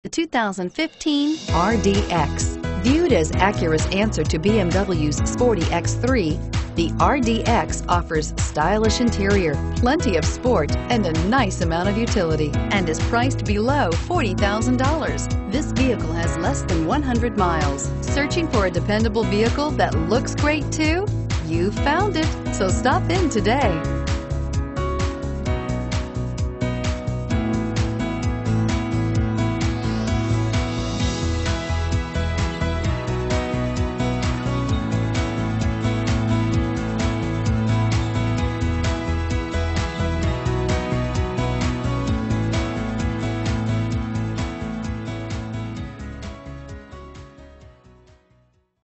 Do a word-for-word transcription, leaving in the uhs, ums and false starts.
The two thousand fifteen R D X. Viewed as Acura's answer to B M W's sporty X three, the R D X offers stylish interior, plenty of sport, and a nice amount of utility, and is priced below forty thousand dollars. This vehicle has less than one hundred miles. Searching for a dependable vehicle that looks great too? You found it, so stop in today.